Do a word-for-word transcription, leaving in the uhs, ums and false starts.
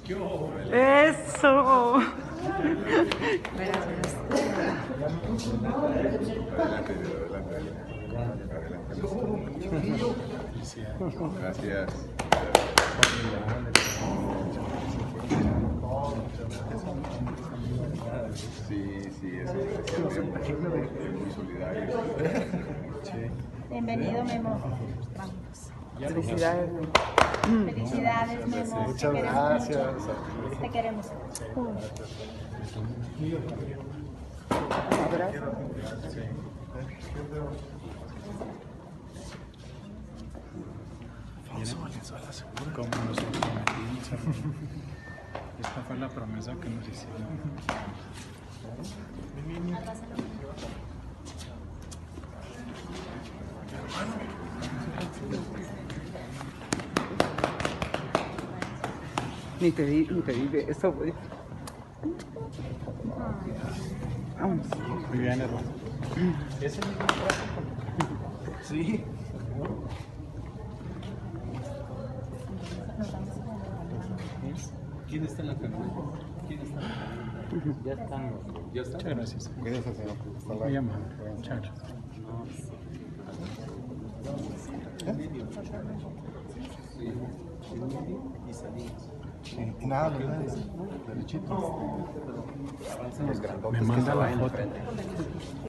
Eso. Gracias. Sí, sí, eso es muy solidario. Bienvenido, Memo. Vamos. Felicidades. Felicidades, Memo. Muchas gracias. Te queremos. Como nos comprometimos, hermano. Esta fue la promesa que nos hicieron. Ni te di, ni te di de eso, güey. Vamos. Muy bien, hermano. ¿Es el mismo tráfico? Sí. ¿Quién está en la camioneta? ¿Quién está en la camioneta? Ya están. ¿Ya están? Muchas gracias. Cuídese, señor. Hasta Muy luego. amable. Muchas gracias. Y salimos. Sí. Y nada, los dedos. Derechito. Los grandotes Me que manda se la van foto. enfrente.